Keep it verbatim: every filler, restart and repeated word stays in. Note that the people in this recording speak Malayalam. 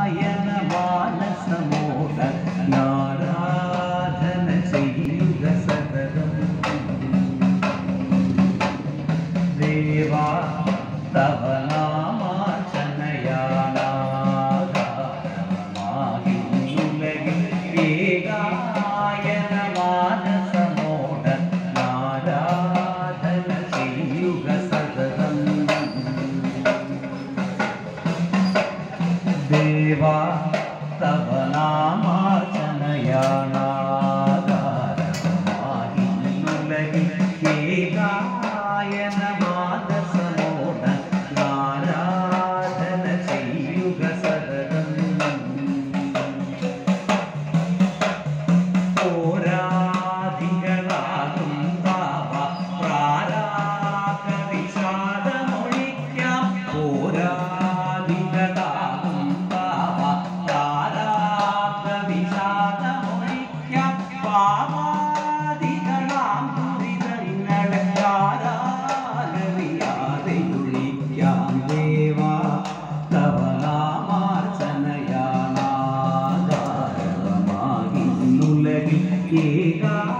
മാനസമോദ ആരാധന ചെയ്യുക സതതം ദേവാ തവ നാമാർച്ചനയാണാകാരമായി ഉലകിൽ ഏകായന മാനസമോദ ആരാധന ചെയ്യുക സതതം ദേവാ തവ നാമാർച്ചനയാണാകാരമായി ഉലകിൽ ഏകായന മാനസമോദ ആരാധന ചെയ്യുക സതതം പോരാധികളാകും താവ പ്രാരാഗ വിഷാദമൊഴിക്കാം പോരാധികളാകും താവ പ്രാരാഗ വിഷാദമൊഴിക്കാം പാവാദികളാം ദുരിതങ്ങളെ ആരാധനയാതെ ഒഴിക്കാം ദേവാ തവ നാമാർച്ചനയാണാകാരമായി ഉലകിൽ ഏകാ